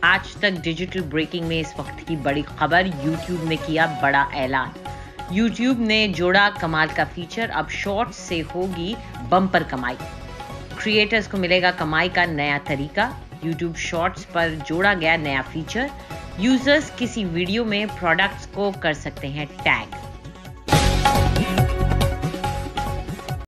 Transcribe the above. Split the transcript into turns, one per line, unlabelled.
आज तक digital breaking में इस वक्त की बड़ी खबर, यूट्यूब ने किया बड़ा ऐलान। यूट्यूब ने जोड़ा कमाल का फीचर, अब शॉर्ट्स से होगी बम्पर कमाई। क्रिएटर्स को मिलेगा कमाई का नया तरीका। यूट्यूब शॉर्ट्स पर जोड़ा गया नया फीचर। यूजर्स किसी वीडियो में प्रोडक्ट्स को कर सकते हैं टैग।